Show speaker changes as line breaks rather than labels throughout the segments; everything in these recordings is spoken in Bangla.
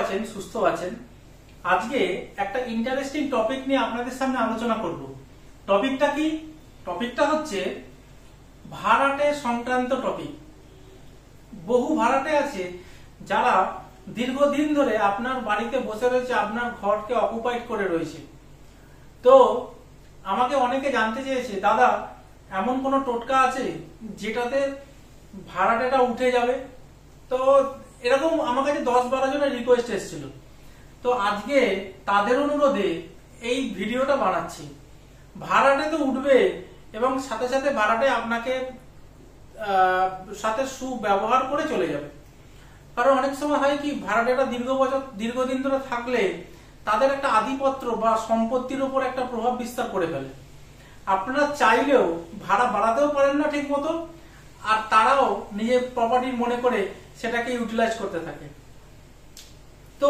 আছেন, সুস্থ আছেন। আজকে একটা ইন্টারেস্টিং টপিক নিয়ে আপনাদের সামনে আলোচনা করব। টপিকটা কি? টপিকটা হচ্ছে ভাড়াটে সংক্রান্ত টপিক। বহু ভাড়াটে আছে যারা দীর্ঘদিন ধরে আপনার বাড়িতে বসে রয়েছে, আপনার ঘরকে অকুপাইড করে রয়েছে। তো আমাকে অনেকে জানতে চেয়েছে, দাদা এমন কোনো টোটকা আছে যেটাতে ভাড়াটাটা উঠে যাবে? তো এরকম আমার কাছে 10-12 জনের রিকোয়েস্ট এসেছিল। তো আজকে তাদের অনুরোধে এই ভিডিওটা বানাচ্ছি। ভাড়াটে তো উঠবে এবং সাথে সাথে ভাড়াটে আপনাকে সাথে সুব্যবহার করে চলে যাবে। কারণ অনেক সময় হয় কি, ভাড়াটেটা দীর্ঘদিন ধরে থাকলে তাদের একটা আধিপত্য বা সম্পত্তির উপর একটা প্রভাব বিস্তার করে ফেলে। আপনারা চাইলেও ভাড়া বাড়াতেও পারেন না ঠিক মতো, আর তারাও নিজের প্রপার্টি মনে করে সেটাকে ইউটিলাইজ করতে থাকে। তো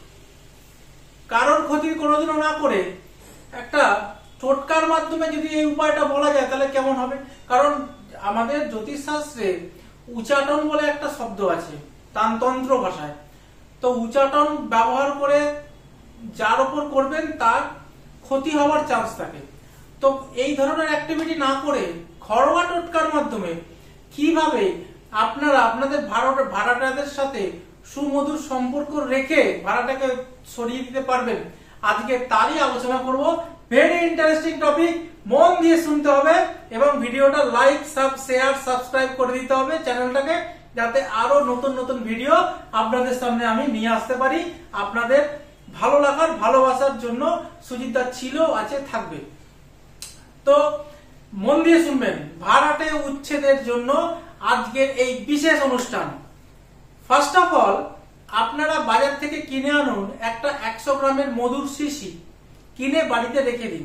কারোর ক্ষতি কোনোদিনও না করে একটা টোটকার মাধ্যমে যদি এই উপায়টা বলা যায় তাহলে কেমন হবে? কারণ আমাদের জ্যোতিষশাস্ত্রে উচাটন বলে একটা শব্দ আছে তান্ত্র ভাষায়। তো উচাটন ব্যবহার করে যার উপর করবেন তার ক্ষতি হওয়ার চান্স থাকে। তো এই ধরনের অ্যাক্টিভিটি না করে ঘরোয়া টোটকার মাধ্যমে কিভাবে আপনারা আপনাদের ভাড়াটাদের সাথে সুমধুর সম্পর্ক রেখে ভাড়াটাকে সরিয়ে দিতে পারবেন, আজকে তারই আলোচনা করব। ভেরি ইন্টারেস্টিং টপিক, মন দিয়ে শুনতে হবে এবং ভিডিওটা লাইক, শেয়ার, সাবস্ক্রাইব করে দিতে হবে চ্যানেলটাকে, যাতে আরো নতুন নতুন ভিডিও আপনাদের সামনে আমি নিয়ে আসতে পারি। আপনাদের ভালো লাগার, ভালোবাসার জন্য সুজিতদা ছিল, আছে, থাকবে। তো মন দিয়ে শুনবেন, ভাড়াটে উচ্ছেদের জন্য আজকের এই বিশেষ অনুষ্ঠান। ফার্স্ট অফ অল, আপনারা বাজার থেকে কিনে আনুন একটা 100 গ্রামের মধুর শিশি, কিনে বাড়িতে রেখে দিন।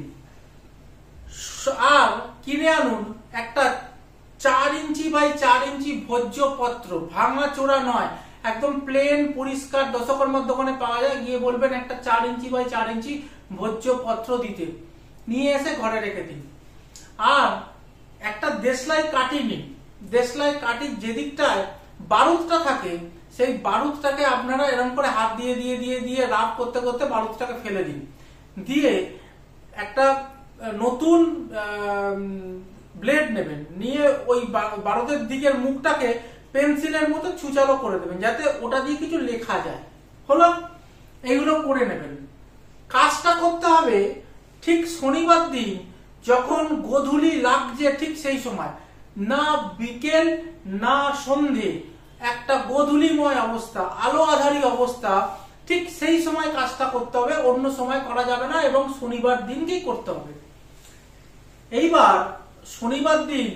আর কিনে আনুন একটা 4 ইঞ্চি বাই 4 ইঞ্চি ভোজ্যপত্র, ভাঙা চোরা নয়, একদম প্লেন পরিষ্কার দশকর্মার দোকানে পাওয়া যায়, গিয়ে বলবেন একটা 4 ইঞ্চি বাই 4 ইঞ্চি ভোজ্যপত্র দিতে, নিয়ে এসে ঘরে রেখে দিন। আর একটা দেশলাই কাঠি নিন। দেশলাই কাঠির যেদিকটায় বারুদটা থাকে সেই বারুদটাকে আপনারা এরকম করে হাত দিয়ে দিয়ে দিয়ে দিয়ে রাব করতে করতে বারুদটাকে ফেলে দিন। দিয়ে একটা নতুন ব্লেড নেবেন, নিয়ে ওই বারুদের দিকের মুখটাকে পেন্সিলের মতো ছুচালো করে দেবেন, যাতে ওটা দিয়ে কিছু লেখা যায়। হলো, এইগুলো করে নেবেন। কাজটা করতে হবে ঠিক শনিবার দিন, যখন গোধূলি লাগছে ঠিক সেই সময়, না বিকেল না সন্ধে, একটা গোধূলিময় অবস্থা, আলো আধারী অবস্থা, ঠিক সেই সময় কাজটা করতে হবে, অন্য সময় করা যাবে না এবং শনিবার দিনকেই করতে হবে। এইবার শনিবার দিন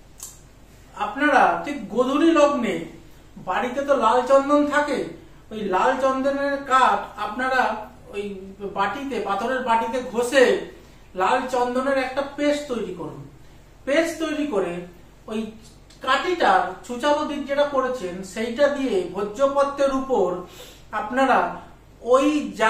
আপনারা ঠিক গোধূলি লগ্নে, বাড়িতে তো লাল চন্দন থাকে, ওই লাল চন্দনের কাঠ আপনারা ওই বাটিতে, পাথরের বাটিতে ঘষে লাল চন্দনের একটা পেস্ট তৈরি করুন। পেস্ট তৈরি করে ওই কাঠিটার ছুচালো দিক যেটা করেছেন সেইটা দিয়ে ভোজ্যপত্রের উপর আপনারা ওই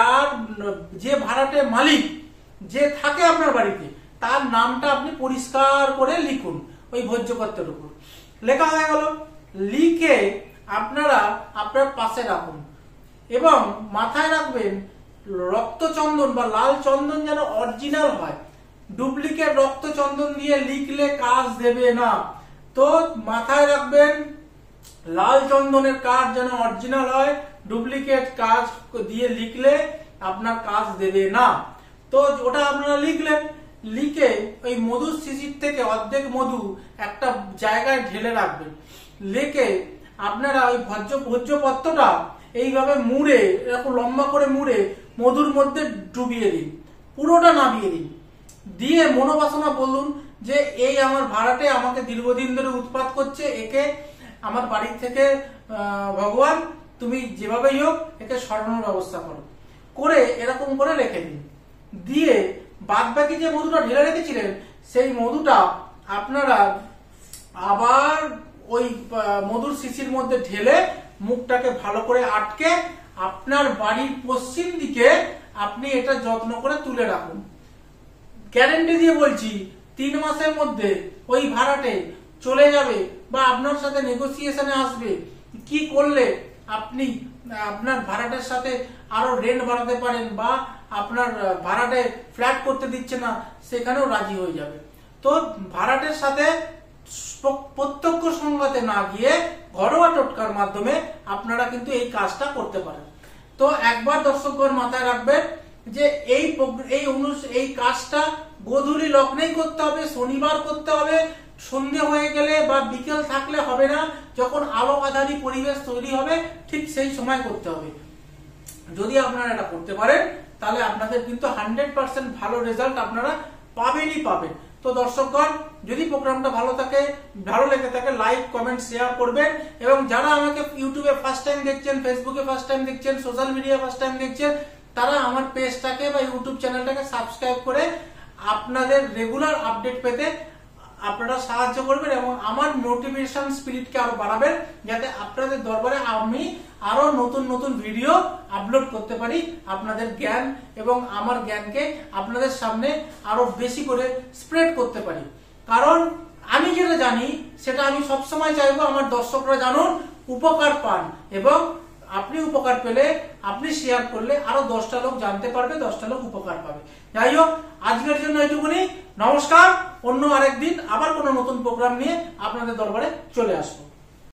যে ভাড়াটে মালিক যে থাকে আপনার বাড়িতে, তার নামটা আপনি পরিষ্কার করে লিখুন ওই ভোজ্যপত্রের উপর। লেখা হয়ে গেল, লিখে আপনারা আপনার পাশে রাখুন এবং মাথায় রাখবেন রক্তচন্দন বা লাল চন্দন যেন অরিজিনাল হয়। ডুপ্লিকেট রক্তচন্দন দিয়ে লিখলে কাজ দেবে না। তো মাথায় রাখবেন লাল চন্দনের কাজ যেন অরিজিনাল হয়, ডুপ্লিকেট কাজ দিয়ে লিখলে আপনার কাজ দেবে না। তো ওটা আপনারা লিখলেন, লিখে ওই মধুর শিশির থেকে অর্ধেক মধু একটা জায়গায় ঢেলে রাখবেন। লিখে আপনারা ওই ভোজ্যপত্রটা এইভাবে মুড়ে, এরকম লম্বা করে মুড়ে মধুর মধ্যে ডুবিয়ে দিন, পুরোটা নামিয়ে দিন। দিয়ে মনোবাসনা বলুন যে এই আমার ভাড়াটে আমাকে দীর্ঘদিন ধরে উৎপাত করছে, একে আমার বাড়ি থেকে ভগবান তুমি যেভাবেই হোক একে সরানোর ব্যবস্থা করো, করে এরকম করে রেখে দিন। দিয়ে বাদ বাকি যে মধুটা ঢেলে রেখেছিলেন সেই মধুটা আপনারা আবার ওই মধুর শিশির মধ্যে ঢেলে মুখটাকে ভালো করে আটকে আপনার বাড়ির পশ্চিম দিকে আপনি এটা যত্ন করে তুলে রাখুন। গ্যারেন্টি দিয়ে বলছি 3 মাসের মধ্যে ওই ভাড়াটে চলে যাবে বা আপনার সাথে নেগোসিয়েশনে আসবে। কি করলে আপনি আপনার ভাড়াটের সাথে আরো রেন্ট বাড়াতে পারেন, বা আপনার ভাড়াটে ফ্ল্যাট করতে দিচ্ছে না সেখানেও রাজি হয়ে যাবে। তো ভাড়াটের সাথে প্রত্যক্ষ সংঘাতে না গিয়ে ঘরোয়া টোটকার মাধ্যমে আপনারা কিন্তু এই কাজটা করতে পারেন। তো একবার দর্শকগণ মাথায় রাখবেন যে এই কাজটা গোধূলি লগ্নেই করতে হবে, শনিবার করতে হবে, সন্ধে হয়ে গেলে বা বিকেল থাকলে হবে না, যখন আলো আঁধারি পরিবেশ তৈরি হবে ঠিক সেই সময় করতে হবে। যদি আপনারা এটা করতে পারেন তাহলে আপনাদের কিন্তু 100% ভালো রেজাল্ট আপনারা পাবেনই পাবেন। তো দর্শকগণ, যদি প্রোগ্রামটা ভালো লেগে থাকে লাইক কমেন্ট শেয়ার করবেন, এবং যারা আমাকে ইউটিউবে ফার্স্ট টাইম দেখছেন, ফেসবুকে ফার্স্ট টাইম দেখছেন, সোশ্যাল মিডিয়া ফার্স্ট টাইম দেখছেন, তারা আমার পেজটাকে বা ইউটিউব চ্যানেলটাকে সাবস্ক্রাইব করে আপনাদের রেগুলার আপডেট পেতে আপনারা সাহায্য করবেন, এবং আমার মোটিভেশন স্পিরিটকে আরো বাড়াবেন, যাতে আপনাদের দরবারে আমি আরো নতুন নতুন ভিডিও আপলোড করতে পারি, আপনাদের জ্ঞান এবং আমার জ্ঞানকে আপনাদের সামনে আরো বেশি করে স্প্রেড করতে পারি। কারণ আমি যেটা জানি সেটা আমি সবসময় চাইবো আমার দর্শকরা জানুন, উপকার পান, এবং আপনি উপকার পেলে আপনি শেয়ার করলে আরো 10টা লোক জানতে পারবে, 10টা লোক উপকার পাবে। যাই হোক, আজকের জন্য এটুকুনি। নমস্কার। অন্য আরেকদিন আবার কোনো নতুন প্রোগ্রাম নিয়ে আপনাদের দরবারে চলে আসবো।